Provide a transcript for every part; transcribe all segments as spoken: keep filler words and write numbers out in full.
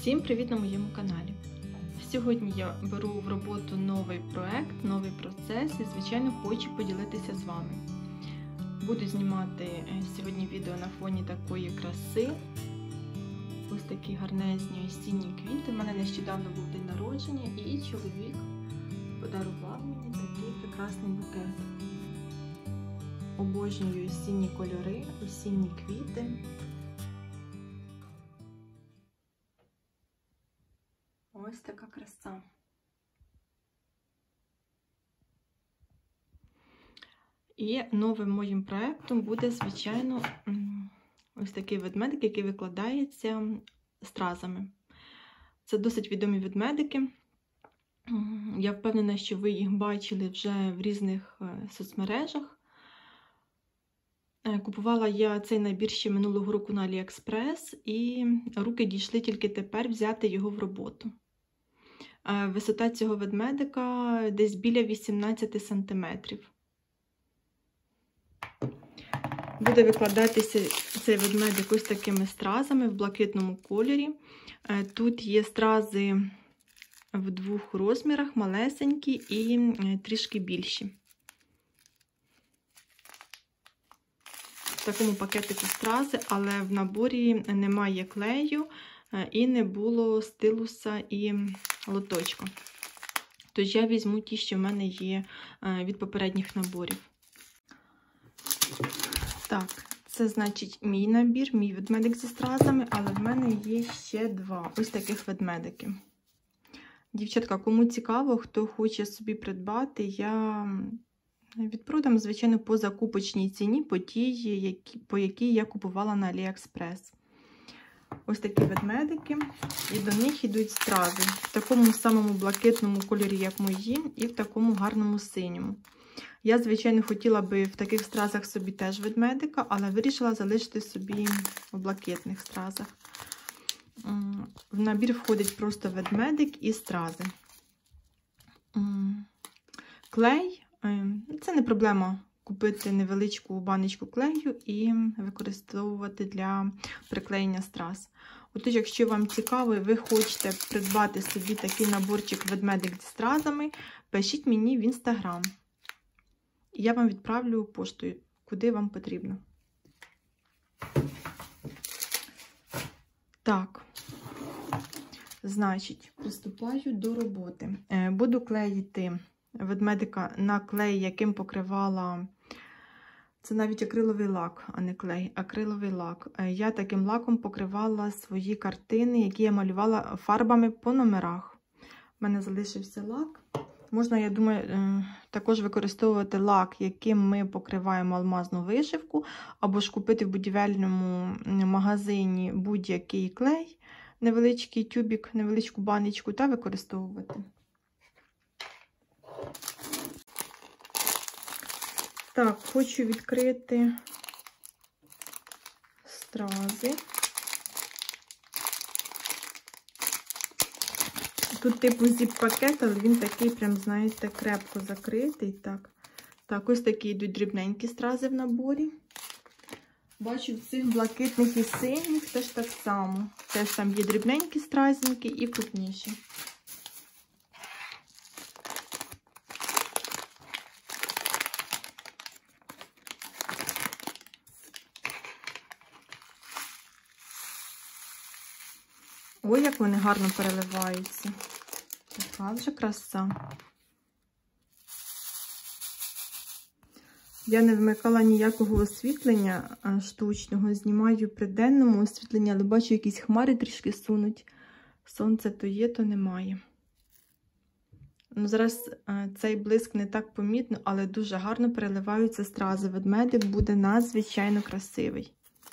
Всім привіт на моєму каналі! Сьогодні я беру в роботу новий проект, новий процес і, звичайно, хочу поділитися з вами. Буду знімати сьогодні відео на фоні такої краси. Ось такі гарнезні осінні квіти. У мене нещодавно був день народження і чоловік подарував мені такий прекрасний букет. Обожнюю осінні кольори, осінні квіти. Ось така краса. І новим моїм проєктом буде, звичайно, ось такий ведмедик, який викладається стразами. Це досить відомі ведмедики. Я впевнена, що ви їх бачили вже в різних соцмережах. Купувала я цей набір ще минулого року на Аліекспрес, і руки дійшли тільки тепер взяти його в роботу. Висота цього ведмедика десь біля вісімнадцяти сантиметрів. Буде викладатися цей ведмедик ось такими стразами в блакитному кольорі. Тут є стрази в двох розмірах, малесенькі і трішки більші. В такому пакетику стрази, але в наборі немає клею і не було стилуса і лоточка. Тож я візьму ті, що в мене є від попередніх наборів. Так, це значить мій набір, мій ведмедик зі стразами, але в мене є ще два ось таких ведмедики. Дівчатка, кому цікаво, хто хоче собі придбати, я відпродам, звичайно, по закупочній ціні, по тій, по якій я купувала на Аліекспрес. Ось такі ведмедики, і до них йдуть стрази в такому самому блакитному кольорі, як мої, і в такому гарному синьому. Я, звичайно, хотіла би в таких стразах собі теж ведмедика, але вирішила залишити собі в блакитних стразах. В набір входить просто ведмедик і стрази. Клей. Це не проблема купити невеличку баночку клею і використовувати для приклеєння страз. Отож, якщо вам цікаво і ви хочете придбати собі такий наборчик ведмедик зі стразами, пишіть мені в інстаграм. І я вам відправлю поштою, куди вам потрібно. Так, значить, приступаю до роботи. Буду клеїти ведмедика на клей, яким покривала, це навіть акриловий лак, а не клей, акриловий лак. Я таким лаком покривала свої картини, які я малювала фарбами по номерах. У мене залишився лак. Можна, я думаю, також використовувати лак, яким ми покриваємо алмазну вишивку, або ж купити в будівельному магазині будь-який клей, невеличкий тюбик, невеличку баночку та використовувати. Так, хочу відкрити стрази. Тут типу зіп-пакет, але він такий, прям, знаєте, крепко закритий. Так, так, ось такі йдуть дрібненькі стрази в наборі. Бачу, в цих блакитних і синіх теж так само. Теж там є дрібненькі стразинки і крупніші. Ой, як вони гарно переливаються. Така вже краса. Я не вмикала ніякого освітлення штучного, знімаю при денному освітленні, але бачу, якісь хмари трішки сунуть. Сонце то є, то немає. Ну, зараз цей блиск не так помітно, але дуже гарно переливаються стрази. Ведмедик буде надзвичайно красивий.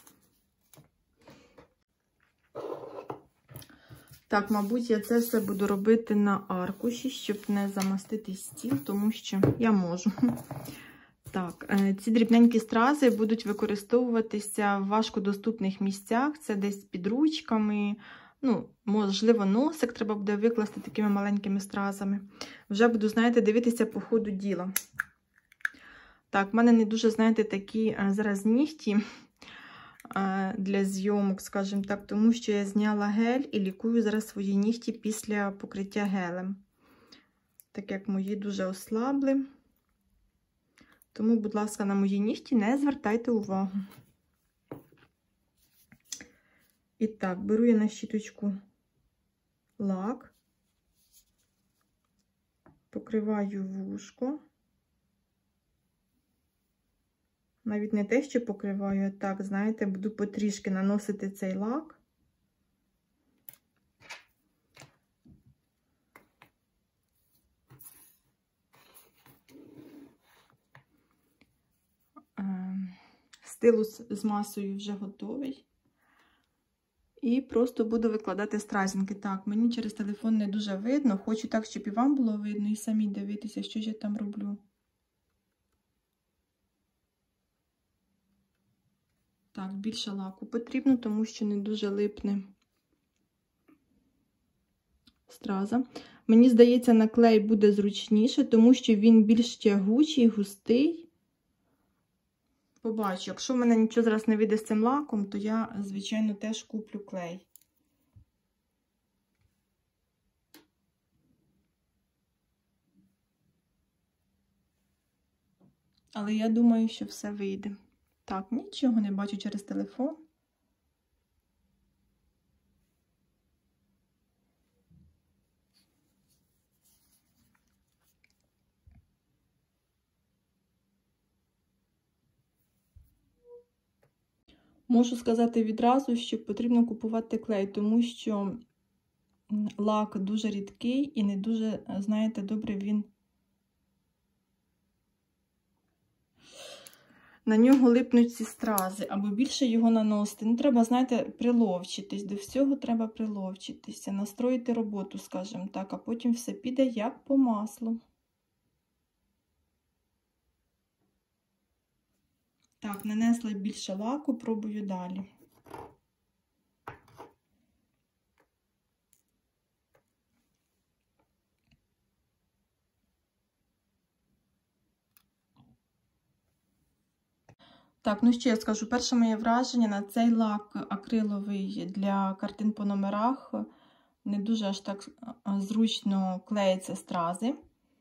Так, мабуть, я це все буду робити на аркуші, щоб не замастити стіл, тому що я можу. Так, ці дрібненькі стрази будуть використовуватися в важкодоступних місцях. Це десь під ручками, ну, можливо, носик треба буде викласти такими маленькими стразами. Вже буду, знаєте, дивитися по ходу діла. Так, в мене не дуже, знаєте, такі зараз нігті. для зйомок, скажімо так, тому що я зняла гель і лікую зараз свої нігті після покриття гелем. Так як мої дуже ослабли. Тому, будь ласка, на мої нігті не звертайте увагу. І так, беру я на щіточку лак, покриваю вушко. Навіть не те, що покриваю, а так, знаєте, буду потрішки наносити цей лак. Стилус з масою вже готовий. І просто буду викладати стразинки. Так, мені через телефон не дуже видно. Хочу так, щоб і вам було видно, і самі дивитися, що ж я там роблю. Так, більше лаку потрібно, тому що не дуже липне страза. Мені здається, на клей буде зручніше, тому що він більш тягучий, густий. Побачу, якщо в мене нічого зараз не вийде з цим лаком, то я, звичайно, теж куплю клей. Але я думаю, що все вийде. Так, нічого не бачу через телефон. Можу сказати відразу, що потрібно купувати клей, тому що лак дуже рідкий і не дуже, знаєте, добре він. На нього липнуть ці стрази, або більше його наносити. Ну, треба, знаєте, приловчитись, до всього треба приловчитися, настроїти роботу, скажімо так, а потім все піде як по маслу. Так, нанесла більше лаку, пробую далі. Так, ну що я скажу, перше моє враження на цей лак акриловий для картин по номерах не дуже аж так зручно клеїться стрази,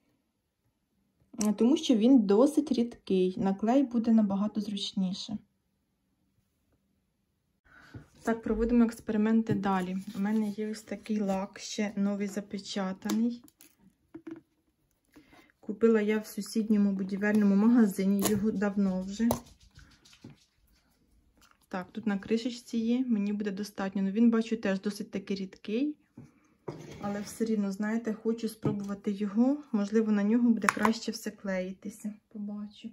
тому що він досить рідкий, на клей буде набагато зручніше. Так, проводимо експерименти далі. У мене є ось такий лак, ще новий запечатаний. Купила я в сусідньому будівельному магазині, його давно вже. Так, тут на кришечці є, мені буде достатньо. Ну, він, бачу, теж досить таки рідкий. Але все рівно, знаєте, хочу спробувати його. Можливо, на нього буде краще все клеїтися. Побачу.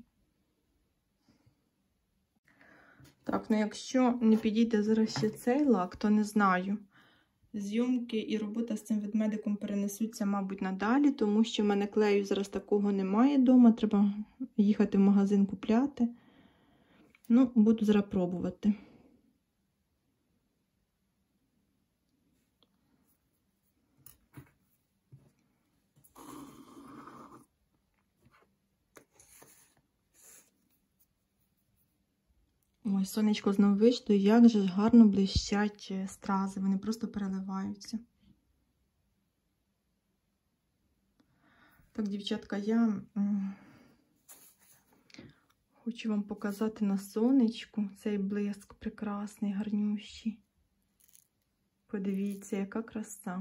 Так, ну якщо не підійде зараз ще цей лак, то не знаю. Зйомки і робота з цим ведмедиком перенесуться, мабуть, надалі, тому що в мене клею зараз такого немає вдома. Треба їхати в магазин купляти. Ну, буду зараз пробувати. Ой, сонечко знову вийшло, і як же ж гарно блищать стрази, вони просто переливаються. Так, дівчатка, я хочу вам показати на сонечку цей блиск прекрасний, гарнющий. Подивіться, яка краса.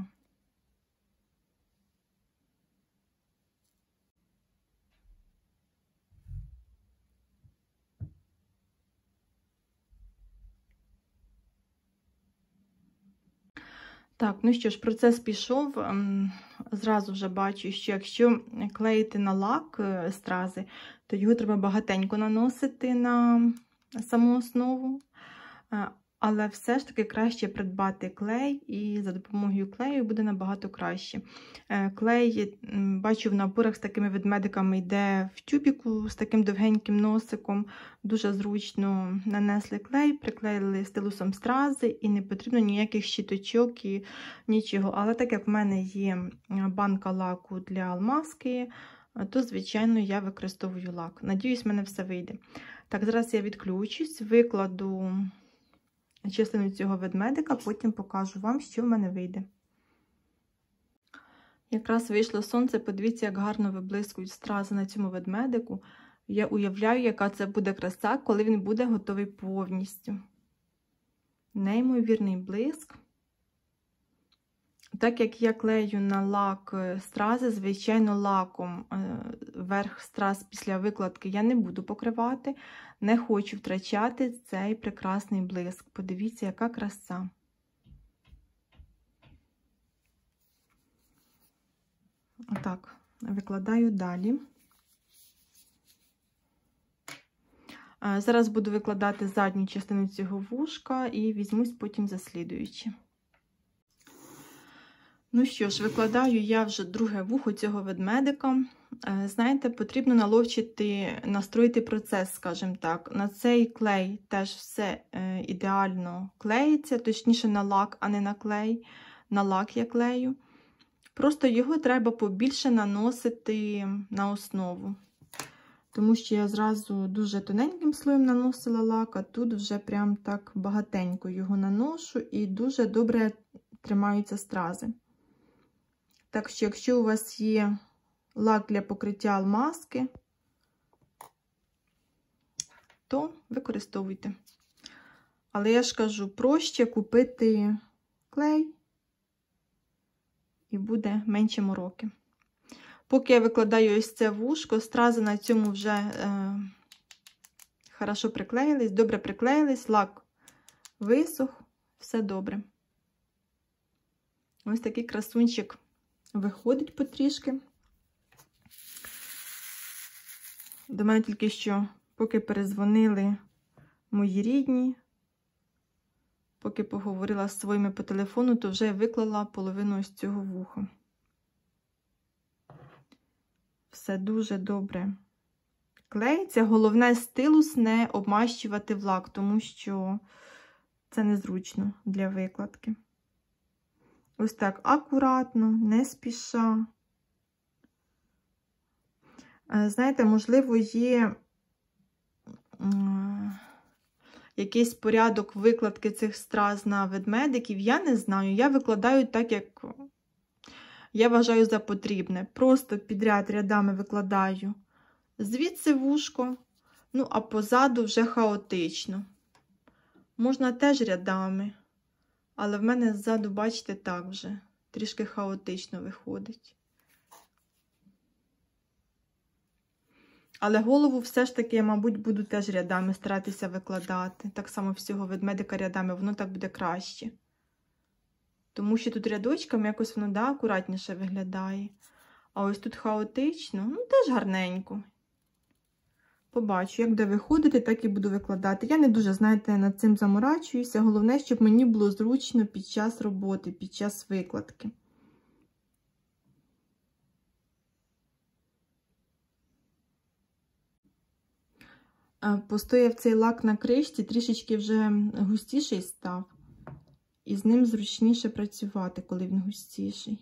Так, ну що ж, процес пішов. Зразу вже бачу, що якщо клеїти на лак стрази, то його треба багатенько наносити на саму основу. Але все ж таки краще придбати клей, і за допомогою клею буде набагато краще. Клей, бачу, в наборах з такими ведмедиками йде в тюбіку з таким довгеньким носиком. Дуже зручно нанесли клей, приклеїли стилусом стрази, і не потрібно ніяких щіточок і нічого. Але так як в мене є банка лаку для алмазки, то, звичайно, я використовую лак. Надіюсь, в мене все вийде. Так, зараз я відключусь, викладу частину цього ведмедика, потім покажу вам, що в мене вийде. Якраз вийшло сонце, подивіться, як гарно виблискують стрази на цьому ведмедику. Я уявляю, яка це буде краса, коли він буде готовий повністю. Неймовірний блиск. Так як я клею на лак стрази, звичайно, лаком верх страз після викладки я не буду покривати. Не хочу втрачати цей прекрасний блиск. Подивіться, яка краса. Отак, викладаю далі. Зараз буду викладати задню частину цього вушка і візьмусь потім за слідуючі. Ну що ж, викладаю я вже друге вухо цього ведмедика. Знаєте, потрібно наловчити, настроїти процес, скажімо так. На цей клей теж все ідеально клеїться, точніше на лак, а не на клей. На лак я клею. Просто його треба побільше наносити на основу. Тому що я зразу дуже тоненьким слоєм наносила лак, а тут вже прям так багатенько його наношу і дуже добре тримаються стрази. Так що, якщо у вас є лак для покриття алмазки, то використовуйте. Але я ж кажу, проще купити клей і буде менше мороки. Поки я викладаю ось це вушко, стрази на цьому вже е, хорошо приклеїлись, добре приклеїлись, лак висох, все добре. Ось такий красунчик виходить потрішки. До мене тільки що, поки перезвонили мої рідні, поки поговорила з своїми по телефону, то вже виклала половину ось цього вуха. Все дуже добре клеїться. Головне, стилус не обмащувати в лак, тому що це незручно для викладки. Ось так акуратно, не спіша. Знаєте, можливо, є якийсь порядок викладки цих страз на ведмедиків. Я не знаю. Я викладаю так, як я вважаю за потрібне. Просто підряд рядами викладаю звідси вушко, ну а позаду вже хаотично. Можна теж рядами, але в мене ззаду, бачите, так вже трішки хаотично виходить. Але голову все ж таки я, мабуть, буду теж рядами старатися викладати. Так само всього ведмедика рядами, воно так буде краще. Тому що тут рядочками якось воно, да, акуратніше виглядає. А ось тут хаотично, ну теж гарненько. Побачу, як буде виходити, так і буду викладати. Я не дуже, знаєте, над цим заморачуюся. Головне, щоб мені було зручно під час роботи, під час викладки. Постояв цей лак на кришці, трішечки вже густіший став. І з ним зручніше працювати, коли він густіший.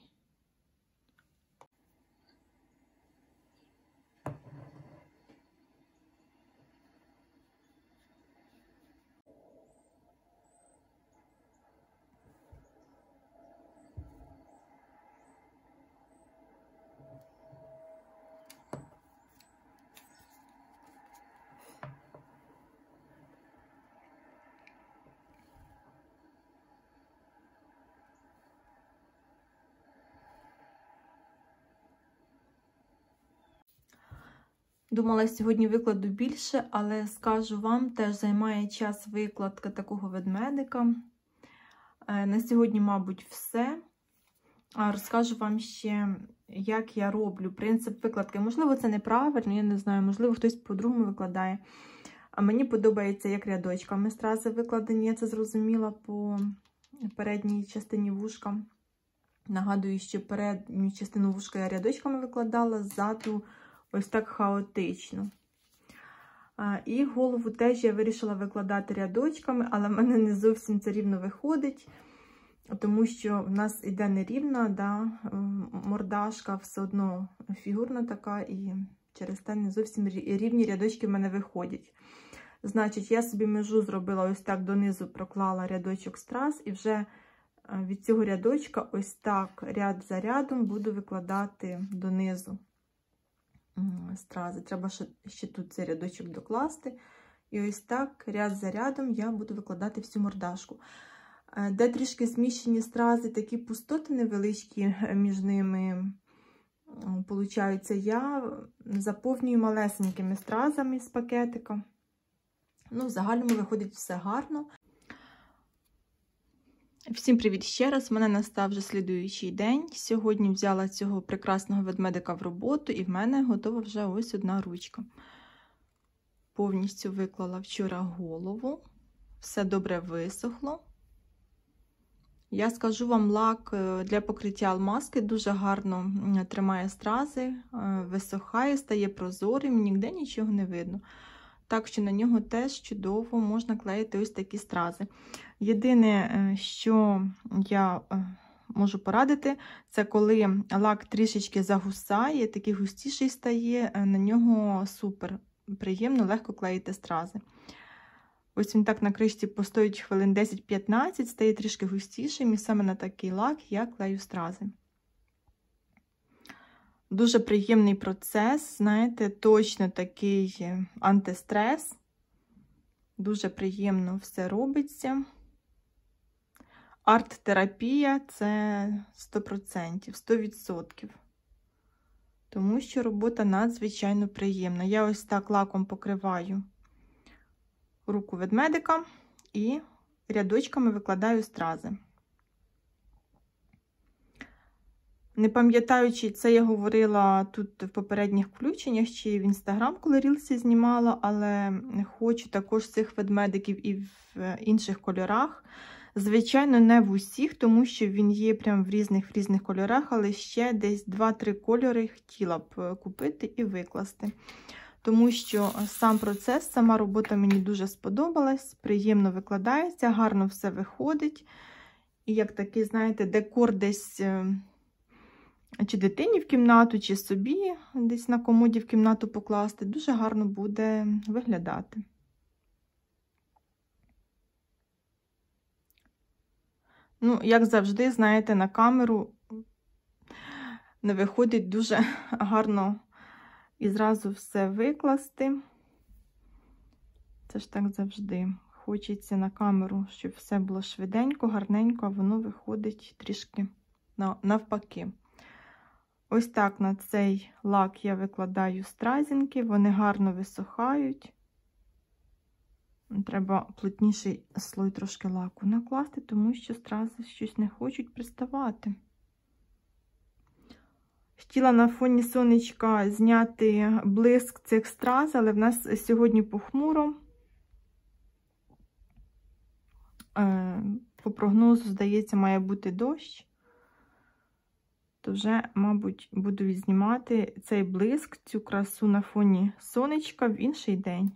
Думала, сьогодні викладу більше, але скажу вам, теж займає час викладка такого ведмедика. На сьогодні, мабуть, все. Розкажу вам ще, як я роблю принцип викладки. Можливо, це неправильно, я не знаю, можливо, хтось по-другому викладає. А мені подобається, як рядочками стрази викладені, я це зрозуміла по передній частині вушка. Нагадую, що передню частину вушка я рядочками викладала, ззаду ось так хаотично. І голову теж я вирішила викладати рядочками, але в мене не зовсім це рівно виходить, тому що в нас іде нерівна, да, мордашка, все одно фігурна така, і через те не зовсім рівні рядочки в мене виходять. Значить, я собі межу зробила ось так, донизу проклала рядочок страз, і вже від цього рядочка ось так ряд за рядом буду викладати донизу стрази. Треба ще, ще тут цей рядочок докласти. І ось так ряд за рядом я буду викладати всю мордашку. Де трішки зміщені стрази, такі пустоти невеличкі між ними получаються, я заповнюю малесенькими стразами з пакетика. Ну, в загальному виходить все гарно. Всім привіт ще раз. У мене настав вже слідуючий день. Сьогодні взяла цього прекрасного ведмедика в роботу, і в мене готова вже ось одна ручка. Повністю виклала вчора голову. Все добре висохло. Я скажу вам, лак для покриття алмазки дуже гарно тримає стрази, висохає, стає прозорим, ніде нічого не видно. Так що на нього теж чудово можна клеїти ось такі стрази. Єдине, що я можу порадити, це коли лак трішечки загусає, такий густіший стає, на нього супер приємно, легко клеїти стрази. Ось він так на кришці постоїть хвилин десять-п'ятнадцять, стає трішки густішим, і саме на такий лак я клею стрази. Дуже приємний процес, знаєте, точно такий антистрес. Дуже приємно все робиться. Арт-терапія – це сто відсотків, сто відсотків. Тому що робота надзвичайно приємна. Я ось так лаком покриваю руку ведмедика і рядочками викладаю стрази. Не пам'ятаю, чи це я говорила тут в попередніх включеннях, чи в Інстаграм, коли рілси знімала, але хочу також цих ведмедиків і в інших кольорах. Звичайно, не в усіх, тому що він є прям в різних, в різних кольорах, але ще десь два-три кольори хотіла б купити і викласти. Тому що сам процес, сама робота мені дуже сподобалась, приємно викладається, гарно все виходить. І як такий, знаєте, декор десь чи дитині в кімнату, чи собі десь на комоді в кімнату покласти, дуже гарно буде виглядати. Ну, як завжди, знаєте, на камеру не виходить дуже гарно і зразу все викласти. Це ж так завжди. Хочеться на камеру, щоб все було швиденько, гарненько, а воно виходить трішки навпаки. Ось так на цей лак я викладаю стразінки, вони гарно висохають. Треба плотніший слой трошки лаку накласти, тому що стрази щось не хочуть приставати. Хотіла на фоні сонечка зняти блиск цих страз, але в нас сьогодні похмуро. По прогнозу, здається, має бути дощ. То вже, мабуть, буду відзнімати цей блиск, цю красу на фоні сонечка в інший день.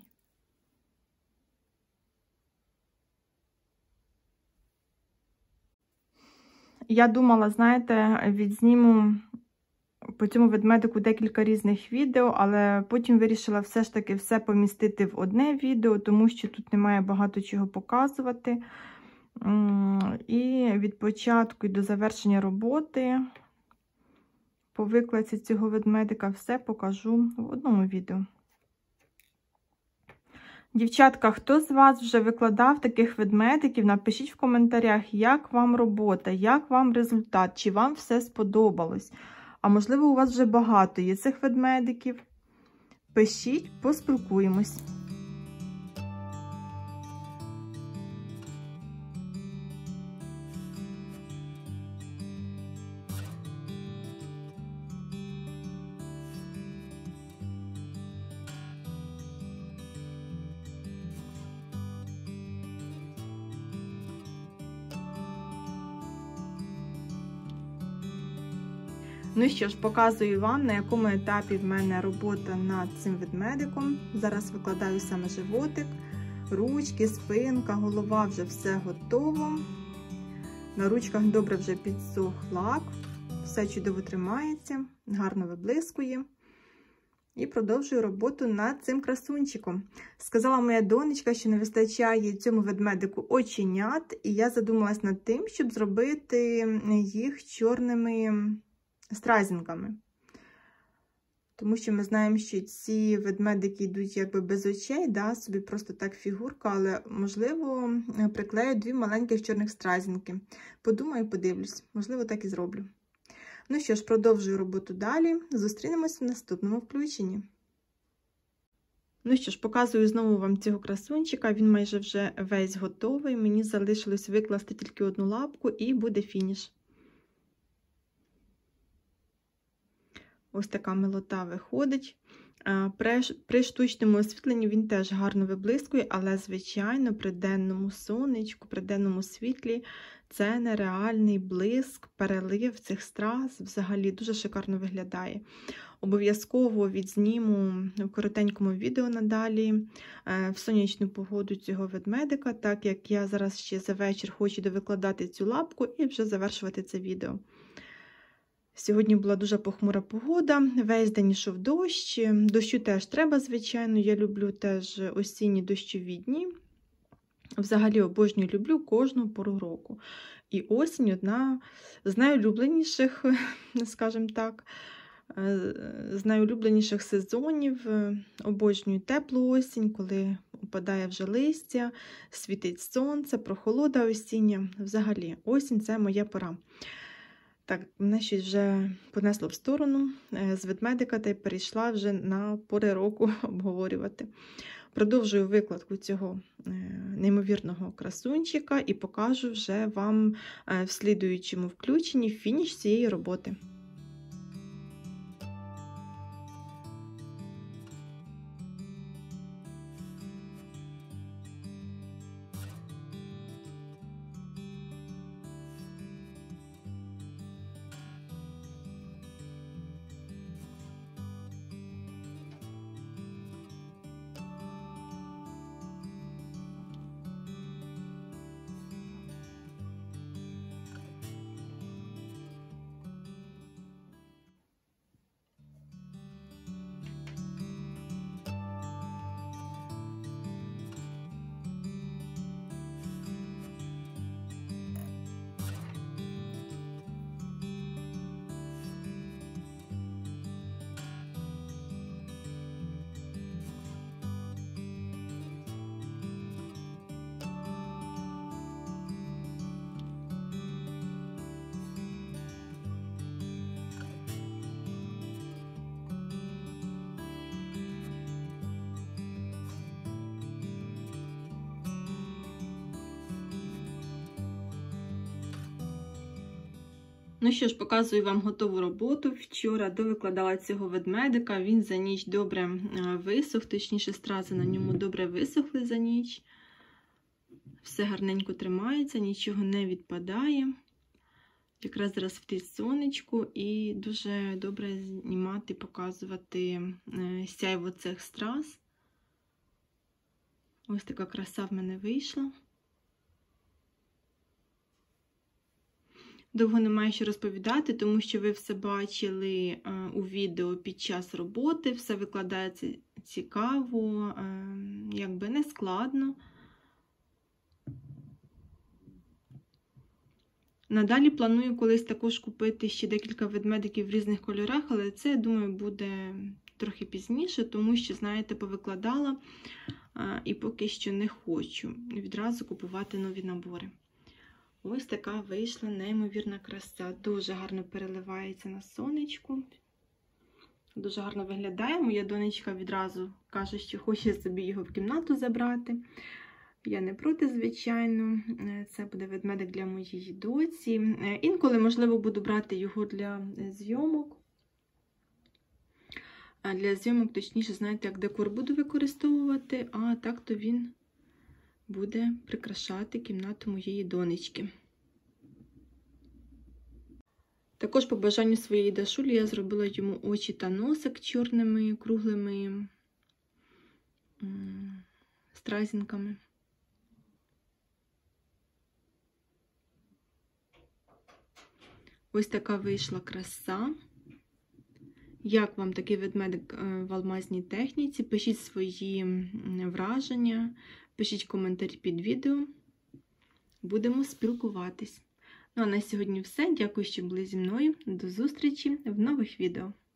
Я думала, знаєте, відзніму по цьому ведмедику декілька різних відео, але потім вирішила все ж таки все помістити в одне відео, тому що тут немає багато чого показувати. І від початку і до завершення роботи по викладці цього ведмедика все покажу в одному відео. Дівчатка, хто з вас вже викладав таких ведмедиків, напишіть в коментарях, як вам робота, як вам результат, чи вам все сподобалось. А можливо, у вас вже багато є цих ведмедиків. Пишіть, поспілкуємось. Ну що ж, показую вам, на якому етапі в мене робота над цим ведмедиком. Зараз викладаю саме животик, ручки, спинка, голова, вже все готово. На ручках добре вже підсох лак, все чудово тримається, гарно виблискує. І продовжую роботу над цим красунчиком. Сказала моя донечка, що не вистачає цьому ведмедику оченят, і я задумалась над тим, щоб зробити їх чорними стразінками. Тому що ми знаємо, що ці ведмедики йдуть якби без очей, да, собі просто так фігурка, але, можливо, приклею дві маленьких чорних стразінки. Подумаю, подивлюсь, можливо, так і зроблю. Ну що ж, продовжую роботу далі. Зустрінемось в наступному включенні. Ну що ж, показую знову вам цього красунчика. Він майже вже весь готовий. Мені залишилось викласти тільки одну лапку і буде фініш. Ось така милота виходить. При штучному освітленні він теж гарно виблискує, але, звичайно, при денному сонечку, при денному світлі це нереальний блиск, перелив цих страз, взагалі дуже шикарно виглядає. Обов'язково відзніму в коротенькому відео надалі в сонячну погоду цього ведмедика, так як я зараз ще за вечір хочу довикладати цю лапку і вже завершувати це відео. Сьогодні була дуже похмура погода, весь день йшов дощ, дощу теж треба, звичайно, я люблю теж осінні дощові дні. Взагалі обожнюю, люблю кожну пору року. І осінь одна з найулюбленіших, скажімо так, з найулюбленіших сезонів. Обожнюю теплу осінь, коли опадає вже листя, світить сонце, прохолода осіння. Взагалі, осінь – це моя пора. Так, мене щось вже понесло в сторону з ведмедика та й перейшла вже на пори року обговорювати. Продовжую викладку цього неймовірного красунчика і покажу вже вам в слідуючому включенні фініш цієї роботи. Ну що ж, показую вам готову роботу. Вчора довикладала цього ведмедика, він за ніч добре висох, точніше стрази на ньому добре висохли за ніч. Все гарненько тримається, нічого не відпадає. Якраз зараз в тій сонечку і дуже добре знімати, показувати сяйво цих страз. Ось така краса в мене вийшла. Довго немає що розповідати, тому що ви все бачили у відео під час роботи, все викладається цікаво, якби не складно. Надалі планую колись також купити ще декілька ведмедиків в різних кольорах, але це, я думаю, буде трохи пізніше, тому що, знаєте, повикладала і поки що не хочу відразу купувати нові набори. Ось така вийшла неймовірна краса. Дуже гарно переливається на сонечку. Дуже гарно виглядає. Моя донечка відразу каже, що хоче собі його в кімнату забрати. Я не проти, звичайно. Це буде ведмедик для моєї доці. Інколи, можливо, буду брати його для зйомок. Для зйомок, точніше, знаєте, як декор буду використовувати, а так-то він буде прикрашати кімнату моєї донечки. Також по бажанню своєї Дашулі я зробила йому очі та носик чорними, круглими стразінками. Ось така вийшла краса. Як вам такий ведмедик в алмазній техніці? Пишіть свої враження, пишіть коментарі під відео. Будемо спілкуватись. Ну а на сьогодні все. Дякую, що були зі мною. До зустрічі в нових відео.